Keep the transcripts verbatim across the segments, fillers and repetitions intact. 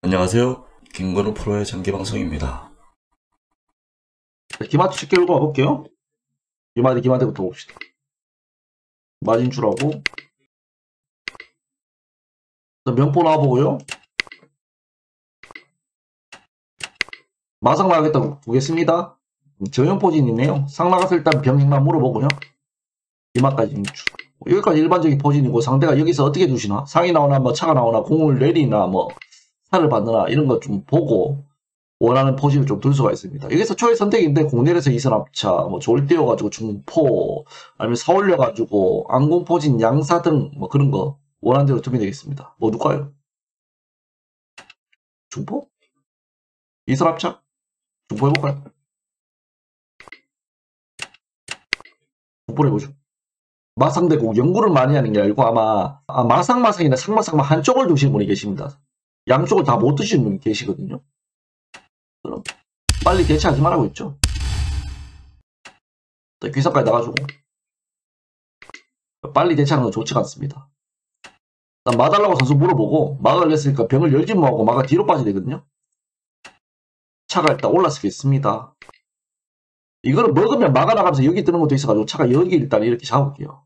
안녕하세요. 김건우 프로의 장기방송입니다. 기마트 쉽게 읽고 가볼게요. 기마트, 기마트부터 봅시다. 마진출하고, 명포 나와보고요. 마상 나가겠다고 보겠습니다. 정형 포진이네요. 상 나가서 일단 병행만 물어보고요. 기마까지 인출. 여기까지 일반적인 포진이고, 상대가 여기서 어떻게 두시나? 상이 나오나, 뭐 차가 나오나, 공을 내리나, 뭐 살을 받느나, 이런 거 좀 보고, 원하는 포진을 좀 둘 수가 있습니다. 여기서 초의 선택인데, 공내에서 이선 합차, 뭐 졸 띄워가지고 중포, 아니면 사 올려가지고, 안공포진, 양사 등, 뭐 그런 거, 원하는 대로 두면 되겠습니다. 뭐 누가요? 중포? 이선 합차? 중포 해볼까요? 중포를 해보죠. 마상대고 연구를 많이 하는 게 아니고 아마 아, 마상마상이나 상마상마 한쪽을 두시는 분이 계십니다. 양쪽을 다 못 두시는 분이 계시거든요. 그럼 빨리 대체하지 말라고 했죠. 귀상까지 나가지고 빨리 대체하는 건 좋지가 않습니다. 일단 마달라고 선수 물어보고 마가 걸렸으니까 병을 열지 못하고 마가 뒤로 빠져야 되거든요. 차가 일단 올랐을 수 있습니다. 이거는 먹으면 마가 나가면서 여기 뜨는 것도 있어가지고 차가 여기 일단 이렇게 잡을게요.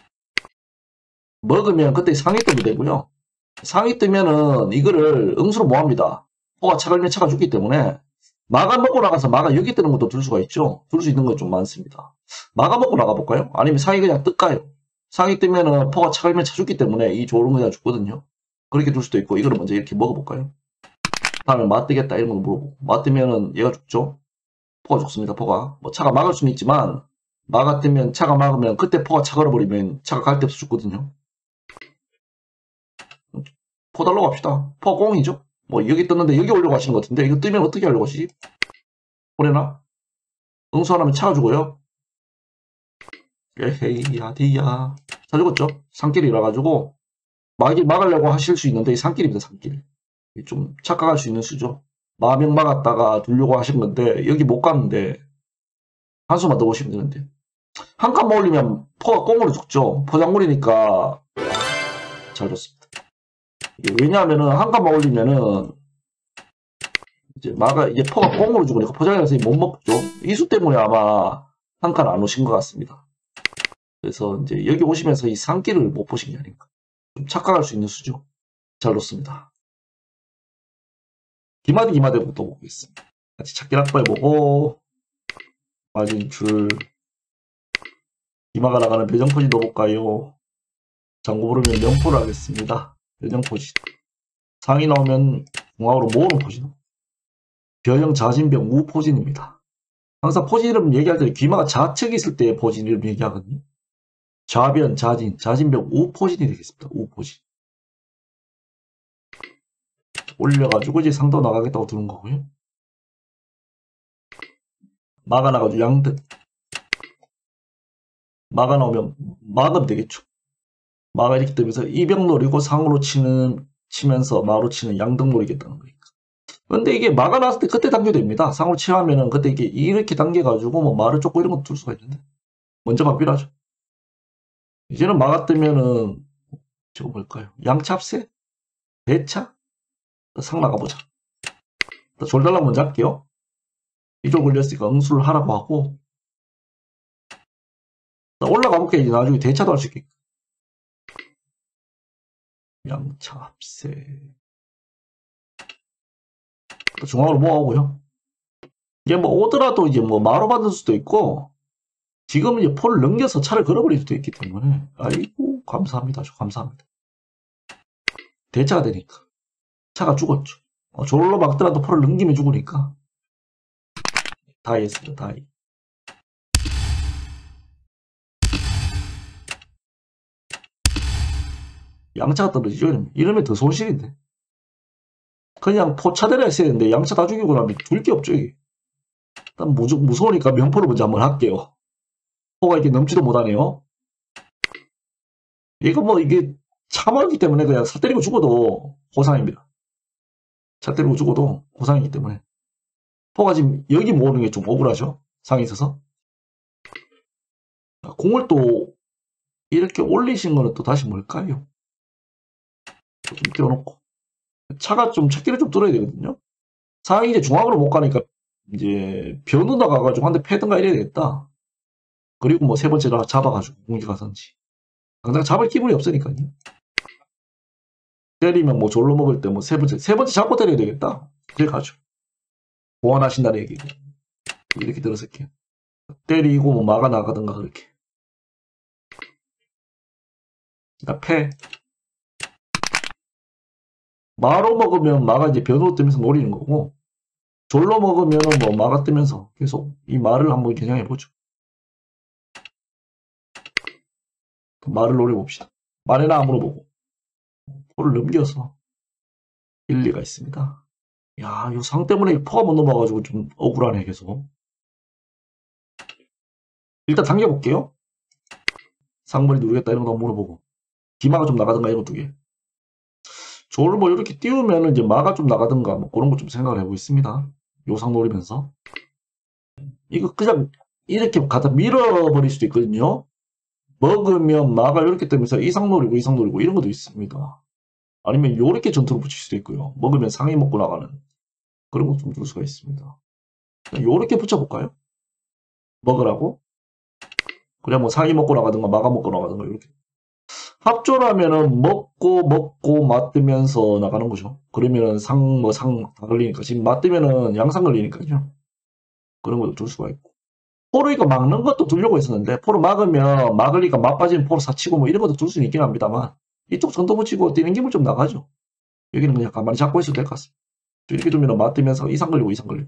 먹으면 그때 상위 뜨면 되고요. 상위 뜨면은 이거를 응수로 뭐합니다. 포가 차 걸면 차가 죽기 때문에 마가 먹고 나가서 마가 여기 뜨는 것도 둘 수가 있죠. 둘 수 있는 건 좀 많습니다. 마가 먹고 나가볼까요? 아니면 상위 그냥 뜰까요? 상위 뜨면은 포가 차 걸면 차 죽기 때문에 이 조른 그냥 죽거든요. 그렇게 둘 수도 있고 이거를 먼저 이렇게 먹어볼까요? 다음에 마 뜨겠다 이런 거 물어보고 마 뜨면은 얘가 죽죠. 포가 죽습니다. 포가 뭐 차가 막을 수는 있지만 마가 뜨면 차가 막으면 그때 포가 차 걸어버리면 차가 갈 데 없어 죽거든요. 포 달러 갑시다. 포가 공이죠. 뭐 여기 떴는데 여기 올려고 하시는 것 같은데 이거 뜨면 어떻게 하려고 하시지? 그래나? 응수 안 하면 차가 죽어요. 에헤이 야디야. 잘 죽었죠? 산길이라 가지고 막이 막으려고 하실 수 있는데 이 산길입니다. 산길. 좀 착각할 수 있는 수죠. 마명 막았다가 두려고 하신 건데 여기 못 갔는데 한수만 더 보시면 되는데 한 칸만 올리면 포가 꽁으로 죽죠. 포장물이니까 잘 줬습니다. 왜냐하면은 한 칸만 올리면은 이제 마가 이제 포가 꽁으로 죽으니까 포장해서 못 먹죠. 이수 때문에 아마 한 칸 안 오신 것 같습니다. 그래서 이제 여기 오시면서 이 산길을 못 보신 게 아닌가. 좀 착각할 수 있는 수죠. 잘 놓습니다. 기마디 기마디부터 보겠습니다. 같이 찾기 확보해보고 마진출 기마가 나가는 배정포지 넣어볼까요? 장고 부르면 명포를 하겠습니다. 배정포지 상이 나오면 중앙으로 모으는 포지 변형 자진병 우포진입니다. 항상 포진 이름 얘기할 때 귀마가 좌측에 있을 때 포진 이름 얘기하거든요. 좌변, 자진, 자진병 우포진이 되겠습니다. 우포진. 올려가지고 이제 상도 나가겠다고 두는 거고요. 마가 나가지고 양득. 마가 나오면 막으면 되겠죠. 마가 이렇게 뜨면서 이병 노리고 상으로 치는, 치면서 마로 치는 양득 노리겠다는 거니까. 근데 이게 마가 나왔을 때 그때 당겨됩니다. 상으로 치하면은 그때 이게 이렇게 당겨가지고 뭐 마를 쫓고 이런 것도 둘 수가 있는데. 먼저 맞비라죠. 이제는 마가 뜨면은, 저거 뭘까요? 양찹세? 대차? 상 나가보자. 졸달랑 먼저 할게요. 이쪽 걸렸으니까 응수를 하라고 하고 올라가 볼게. 이제 나중에 대차도 할 수 있게. 양차합세 중앙으로 모아오고요. 이게 뭐 오더라도 이제 뭐 마로 받을 수도 있고 지금 이제 포를 넘겨서 차를 걸어버릴 수도 있기 때문에 아이고 감사합니다. 아주 감사합니다. 대차가 되니까 차가 죽었죠. 어, 졸로 막더라도 포를 넘기면 죽으니까 다이 했습니다. 다이. 양차가 떨어지죠. 이러면 더 손실인데. 그냥 포차대라 했어야 되는데 양차 다 죽이고 나면 줄 게 없죠. 이게. 일단 무조, 무서우니까 명포를 먼저 한번 할게요. 포가 이렇게 넘지도 못하네요. 이거 뭐 이게 차멀기 때문에 그냥 사 때리고 죽어도 고상입니다. 차 때리고 죽어도 고상이기 때문에. 포가 지금 여기 모으는 게 좀 억울하죠. 상에 있어서. 공을 또 이렇게 올리신 거는 또 다시 뭘까요? 좀 띄워놓고 차가 좀 찾기를 좀 뚫어야 되거든요. 상황이 이제 중앙으로 못 가니까 이제 변우 나가가지고 한 대 패든가 이래야 되겠다. 그리고 뭐 세 번째로 잡아가지고 공격하든지. 당장 잡을 기분이 없으니까요. 때리면 뭐 졸로 먹을 때 뭐 세 번째 세 번째 잡고 때려야 되겠다. 이렇게 가죠. 보완하신다는 얘기고. 이렇게 들어설게요. 때리고 뭐 막아 나가든가 그렇게. 그러니까 패. 마로 먹으면 마가 이제 변으로 뜨면서 노리는 거고, 졸로 먹으면은 뭐 마가 뜨면서 계속 이 말을 한번 겨냥해 보죠. 말을 노려봅시다. 말에나 안 물어보고 포를 넘겨서 일리가 있습니다. 야, 이 상 때문에 포가 못 넘어가지고 좀 억울하네 계속. 일단 당겨볼게요. 상머리 누르겠다 이런 거 한번 물어보고, 디마가 좀 나가든가 이런 거 두 개. 졸을 뭐 이렇게 띄우면 이제 마가 좀 나가든가 뭐 그런 거 좀 생각을 해보겠습니다. 요상 노리면서. 이거 그냥 이렇게 갖다 밀어버릴 수도 있거든요. 먹으면 마가 이렇게 뜨면서 이상 노리고 이상 노리고 이런 것도 있습니다. 아니면 요렇게 전투를 붙일 수도 있고요. 먹으면 상이 먹고 나가는 그런 것 좀 줄 수가 있습니다. 요렇게 붙여볼까요? 먹으라고. 그냥 뭐 상이 먹고 나가든가 마가 먹고 나가든가 이렇게. 합조라면은 먹고 먹고 맞으면서 나가는 거죠. 그러면은 상 뭐 상 다 걸리니까, 지금 맞으면은 양상 걸리니까요. 그런 것도 줄 수가 있고. 포로 이거 막는 것도 두려고 했었는데, 포로 막으면 막으니까 맞빠지면 포로 사치고 뭐 이런 것도 둘 수는 있긴 합니다만, 이쪽 전도 붙이고 뛰는 기물 좀 나가죠. 여기는 그냥 가만히 잡고 있어도 될 것 같습니다. 이렇게 두면 맞으면서 이상 걸리고 이상 걸리고.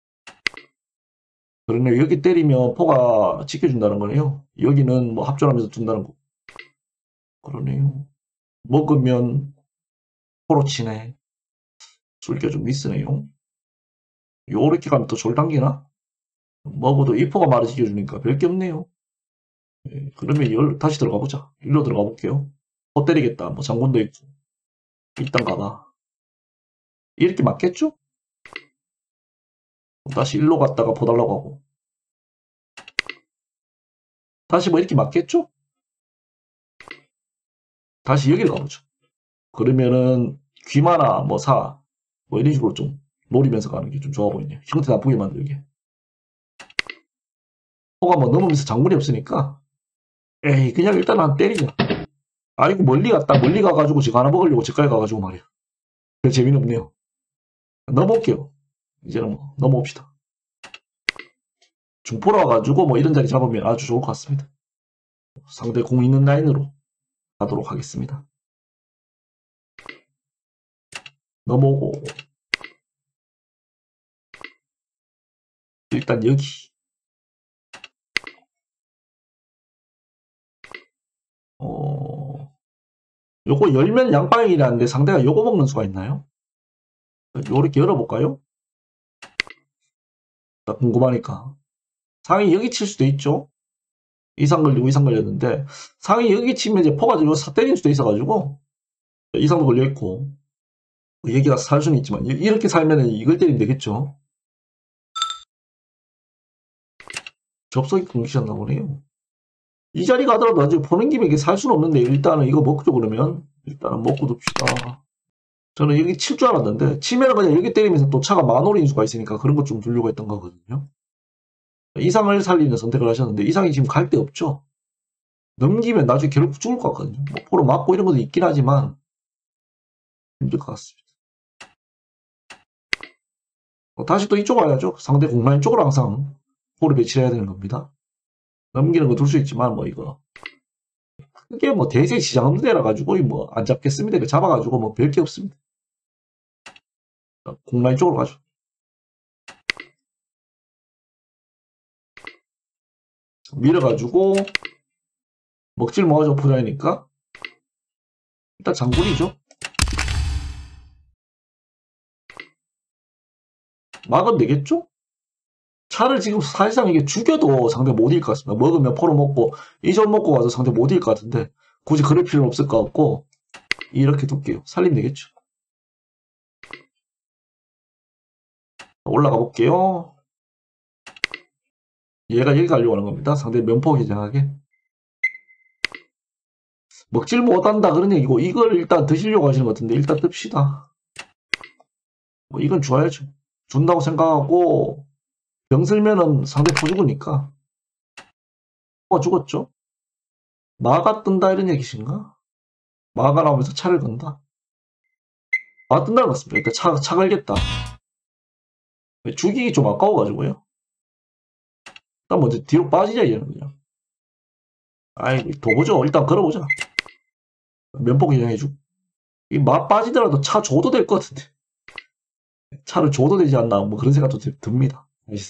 그러네. 여기 때리면 포가 지켜준다는 거네요. 여기는 뭐 합전하면서 준다는 거. 그러네요. 먹으면 포로 치네. 술기가 좀 미스네요. 요렇게 가면 또 졸 당기나? 먹어도 이 포가 말을 지켜주니까 별게 없네요. 예, 그러면 열, 다시 들어가 보자. 일로 들어가 볼게요. 포 때리겠다. 뭐 장군도 있고. 일단 가봐. 이렇게 맞겠죠? 다시 일로 갔다가 포 달라고 하고. 다시 뭐 이렇게 맞겠죠? 다시 여기를 가보죠. 그러면은 귀마나 뭐 사, 뭐 이런 식으로 좀 노리면서 가는 게 좀 좋아 보이네요. 형태 나쁘게 만들게. 포가 뭐 넘으면서 장군이 없으니까, 에이 그냥 일단 한 때리자. 아이고 멀리 갔다. 멀리 가가지고 지금 하나 먹으려고 집까지 가가지고 말이야. 별 재미는 없네요. 넘어올게요. 이제는 뭐 넘어옵시다. 중포로 와가지고 뭐 이런 자리 잡으면 아주 좋을 것 같습니다. 상대 공 있는 라인으로 가도록 하겠습니다. 넘어오고, 일단 여기. 어, 요거 열면 양방향이라는데 상대가 요거 먹는 수가 있나요? 요렇게 열어볼까요? 나 궁금하니까. 상이 여기 칠 수도 있죠? 이상 걸리고 이상 걸렸는데, 상이 여기 치면 이제 포가 지고 사 때릴 수도 있어가지고, 이상도 걸려있고, 여기가 살 수는 있지만, 이렇게 살면은 이걸 때리면 되겠죠? 접속이 끊기셨나 보네요. 이 자리 가더라도 나중에 보는 김에 이게 살 수는 없는데, 일단은 이거 먹죠, 그러면. 일단은 먹고 둡시다. 저는 여기 칠 줄 알았는데, 치면은 그냥 여기 때리면서 또 차가 만올인 수가 있으니까 그런 것 좀 두려고 했던 거거든요. 이상을 살리는 선택을 하셨는데, 이상이 지금 갈 데 없죠? 넘기면 나중에 결국 죽을 것 같거든요. 뭐 포로 맞고 이런 것도 있긴 하지만, 힘들 것 같습니다. 어, 다시 또 이쪽 와야죠. 상대 공라인 쪽으로 항상 포를 배치해야 되는 겁니다. 넘기는 거 둘 수 있지만, 뭐 이거. 그게 뭐 대세 시장 없는 데라 가지고 뭐 안 잡겠습니다. 이거 잡아가지고 뭐 별 게 없습니다. 공라인 쪽으로 가죠. 밀어가지고 먹질 뭐하죠, 포자이니까. 일단 장군이죠. 막은 되겠죠? 차를 지금 사실상 이게 죽여도 상대 못 이길 것 같습니다. 먹으면 포로 먹고 이 점 먹고 와서 상대 못 이길 것 같은데, 굳이 그럴 필요는 없을 것 같고 이렇게 둘게요. 살리면 되겠죠. 올라가 볼게요. 얘가 여기 가려고 하는 겁니다. 상대 면포 개장하게. 먹질 못한다 그런 얘기고, 이걸 일단 드시려고 하시는 것 같은데 일단 뜹시다. 뭐 이건 줘야죠. 준다고 생각하고 병 쓸면은 상대 퍼주고니까 어 죽었죠. 마가 뜬다 이런 얘기신가? 마가 나오면서 차를 건다. 마가 뜬다는 것 같습니다. 일단 차, 차 걸겠다. 죽이기 좀 아까워가지고요. 일단 먼저 뒤로 빠지자 이러는 그냥. 아이 도보죠. 일단 걸어보자. 면폭 인정해주고. 이 마 빠지더라도 차 줘도 될 것 같은데. 차를 줘도 되지 않나 뭐 그런 생각도 듭니다.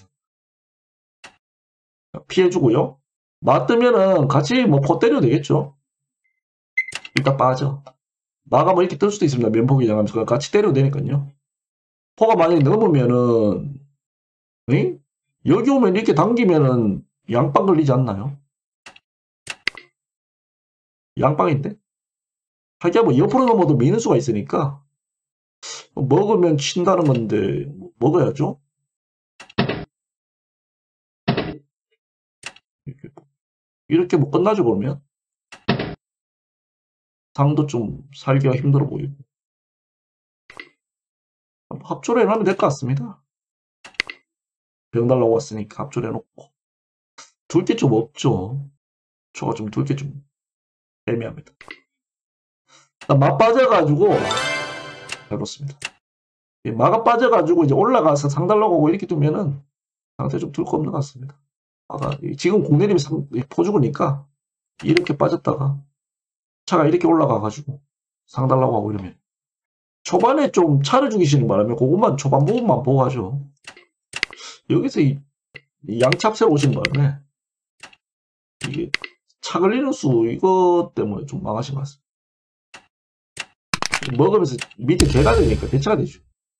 피해주고요. 마 뜨면은 같이 뭐 포 때려도 되겠죠. 일단 빠져. 마가 뭐 이렇게 뜰 수도 있습니다. 면폭 인정하면서 같이 때려도 되니까요. 포가 만약에 넘으면은 에? 여기 오면 이렇게 당기면은 양빵 걸리지 않나요? 양빵인데? 하기야 뭐 옆으로 넘어도 미는 수가 있으니까 먹으면 친다는 건데 먹어야죠. 이렇게, 이렇게 뭐 끝나죠 그러면. 상도 좀 살기가 힘들어 보이고. 합조를 해놓으면 될 것 같습니다. 병 달라고 왔으니까 합조를 해놓고. 둘 게 좀 없죠. 저가 좀 둘 게 좀 애매합니다. 마 빠져가지고 해놓습니다. 마가 빠져가지고 이제 올라가서 상 달라고 하고 이렇게 두면은 상태 좀 둘 거 없는 것 같습니다. 마가 지금 공 내리면 포죽으니까 이렇게 빠졌다가 차가 이렇게 올라가가지고 상 달라고 하고 이러면 초반에 좀 차를 죽이시는 바람에 그것만 초반 부분만 보고 하죠. 여기서 이, 이 양찹새로 오시는 바람에 이게 차 걸리는 수 이것 때문에 좀 망하신 것 같습니다. 먹으면서 밑에 개가 되니까 대차가 되죠.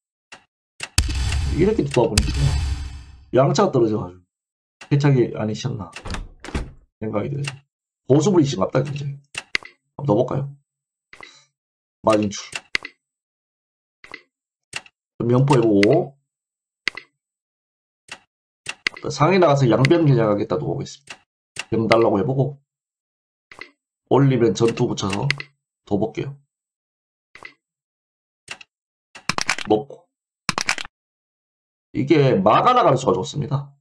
이렇게 두다 보니까 양차가 떨어져가지고 대차기 아니셨나 생각이 들어요. 보수불이신 것 같다 굉장히. 한번 더 볼까요? 마진출 면포 해보고 상에 나가서 양변 겨냥하겠다도 보겠습니다. 병 달라고 해보고 올리면 전투 붙여서 더 볼게요. 먹고 이게 마가 나가는 수가 좋습니다.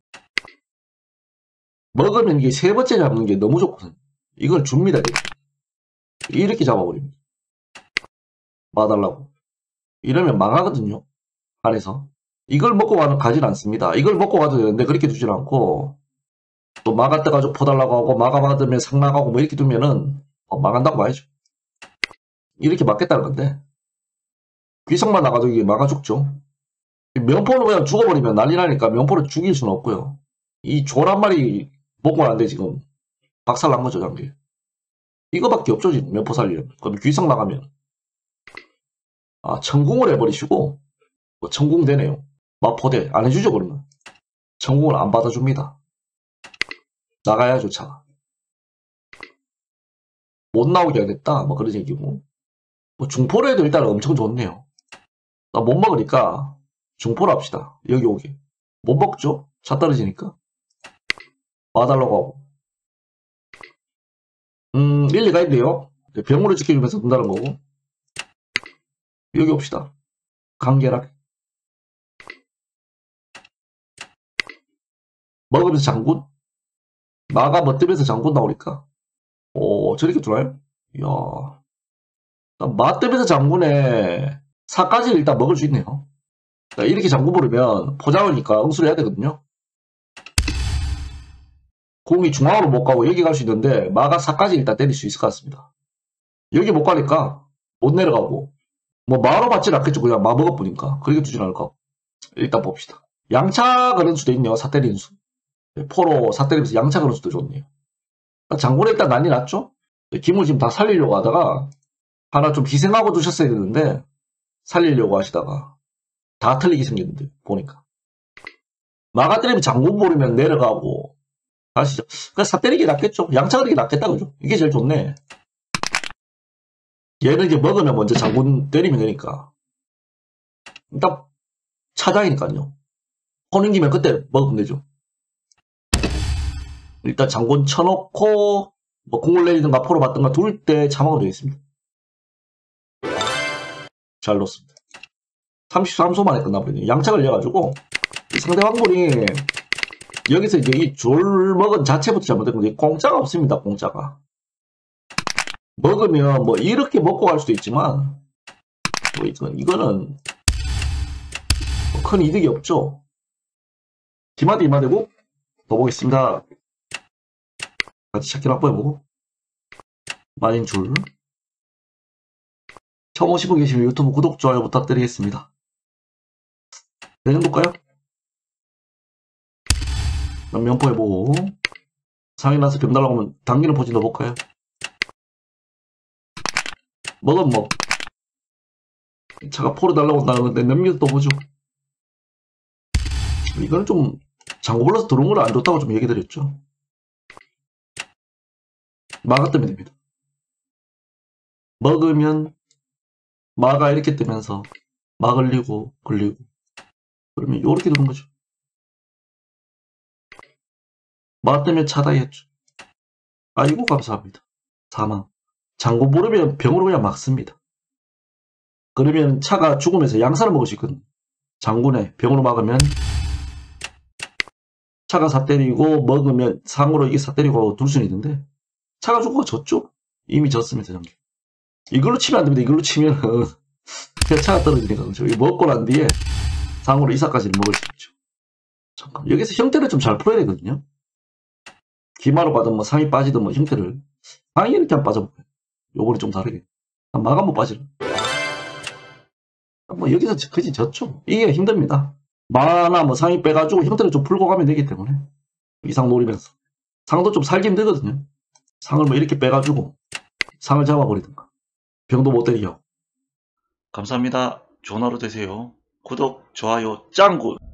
먹으면 이게 세 번째 잡는 게 너무 좋거든요. 이걸 줍니다. 이렇게 잡아버립니다. 마 달라고 이러면 망하거든요. 안에서 이걸 먹고 가는, 가진 않습니다. 이걸 먹고 가도 되는데 그렇게 두질 않고 또 마가 떠가지고 포달라고 하고 마가 받으면 상 나가고 뭐 이렇게 두면은 어, 망한다고 봐야죠. 이렇게 맞겠다는 건데 귀성만 나가지고 이게 막아 죽죠. 면포는 그냥 죽어버리면 난리 나니까 면포를 죽일 수는 없고요. 이 졸 한 마리 먹고 나는데 지금 박살 난 거죠 장기. 이거밖에 없죠 지금 면포 살리려면. 그럼 귀성 나가면 아 천궁을 해버리시고 뭐 천궁 되네요. 마포대 안 해주죠 그러면. 천궁을 안 받아줍니다. 나가야죠 차가. 못 나오게 하겠다 뭐 그런 얘기고. 뭐 중포로 해도 일단 엄청 좋네요. 나 못 먹으니까 중포로 합시다. 여기 오게. 못 먹죠? 차 떨어지니까. 와달라고 하고. 음 일리가 있네요. 병으로 지켜주면서 둔다는 거고. 여기 옵시다. 강계락. 먹으면서 장군. 마가 멋뜨면서 장군 나오니까. 오 저렇게 두나요? 이야. 마 뜨면서 장군에 사까지를 일단 먹을 수 있네요. 이렇게 장군 부르면 포장하니까 응수를 해야 되거든요. 공이 중앙으로 못 가고 여기 갈 수 있는데 마가 사까지 일단 때릴 수 있을 것 같습니다. 여기 못 가니까 못 내려가고 뭐 마로 받지는 않겠죠. 그냥 마 먹어보니까 그렇게 두진 않을 것 같고. 일단 봅시다. 양차 그런 수도 있네요. 사 때리는 수. 포로 사 때리면서 양차 그런 수도 좋네요. 장군에 일단 난리 났죠. 김을 지금 다 살리려고 하다가 하나 좀 희생하고 두셨어야 되는데 살리려고 하시다가 다 틀리게 생겼는데 보니까 마가 때리면 장군 모르면 내려가고 아시죠? 그러니까 사 때리기 낫겠죠. 양차 그리기 낫겠다 그죠? 이게 제일 좋네. 얘는 이제 먹으면 먼저 장군 때리면 되니까 일단 차장이니까요. 퍼는 김에 그때 먹으면 되죠. 일단 장군 쳐놓고 뭐 공을 내리든가 포로 받든가 둘 때 참아도 되겠습니다. 잘 놓습니다. 삼십삼 초 만에 끝나버리네. 양차 걸려가지고 이 상대 황군이 여기서 이제 이 졸 먹은 자체부터 잘못된 건데 공짜가 없습니다. 공짜가 먹으면 뭐 이렇게 먹고 갈 수도 있지만 뭐 이건 이거는 뭐 큰 이득이 없죠. 디마드 이마되고 더 보겠습니다. 같이 찾기 확보해보고 마진 줄 처음 오신 분 계시면 유튜브 구독, 좋아요 부탁드리겠습니다. 네 정도일까요? 그럼 면포해보고 상이 나서 병 달라고 하면 당기는 포지 넣어볼까요? 먹은 뭐 차가 포를 달라고 한다는 건데 넘겨서 또 보죠. 이거는 좀 장고 불러서 들어온 걸 안 좋다고 좀 얘기 드렸죠. 마가 뜨면 됩니다. 먹으면 마가 이렇게 뜨면서 마 걸리고 걸리고 그러면 이렇게 두는 거죠. 마 뜨면 차다이었죠. 아이고 감사합니다. 사망. 장고 모르면 병으로 그냥 막습니다. 그러면 차가 죽으면서 양산을 먹을 수 있거든. 장군에 병으로 막으면 차가 사 때리고 먹으면 상으로 이게 사 때리고 둘 수는 있는데 차가 죽고 졌죠. 이미 졌습니다. 전개. 이걸로 치면 안 됩니다. 이걸로 치면 그냥 차가 떨어지니까 그렇죠. 이거 먹고 난 뒤에 상으로 이사까지는 먹을 수 있죠. 잠깐 여기서 형태를 좀 잘 풀어야 되거든요. 기마로 가든 뭐 상이 빠지든 뭐 형태를 상이 이렇게 한번 빠져볼까요? 요거는 좀 다르게 막 한번 빠지는 뭐 여기서 그지 졌죠. 이게 힘듭니다. 마나 뭐 상이 빼가지고 형태를 좀 풀고 가면 되기 때문에 이상 노리면서 상도 좀 살기 힘들거든요. 상을 뭐 이렇게 빼가지고 상을 잡아버리든가 병도 못 때리게 하고. 감사합니다. 좋은 하루 되세요. 구독, 좋아요, 짱구!